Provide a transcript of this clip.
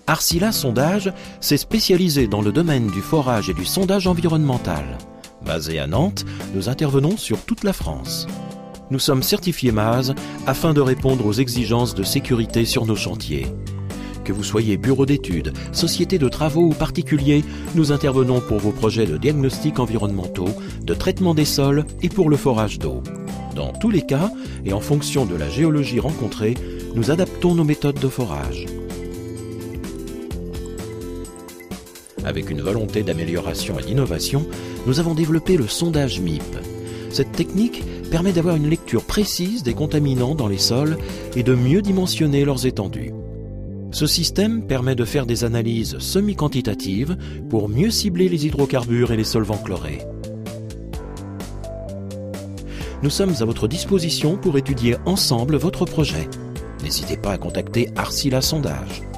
Arcila Sondage s'est spécialisé dans le domaine du forage et du sondage environnemental. Basé à Nantes, nous intervenons sur toute la France. Nous sommes certifiés MASE afin de répondre aux exigences de sécurité sur nos chantiers. Que vous soyez bureau d'études, société de travaux ou particulier, nous intervenons pour vos projets de diagnostics environnementaux, de traitement des sols et pour le forage d'eau. Dans tous les cas, et en fonction de la géologie rencontrée, nous adaptons nos méthodes de forage. Avec une volonté d'amélioration et d'innovation, nous avons développé le sondage MIP. Cette technique permet d'avoir une lecture précise des contaminants dans les sols et de mieux dimensionner leurs étendues. Ce système permet de faire des analyses semi-quantitatives pour mieux cibler les hydrocarbures et les solvants chlorés. Nous sommes à votre disposition pour étudier ensemble votre projet. N'hésitez pas à contacter Arcila Sondage.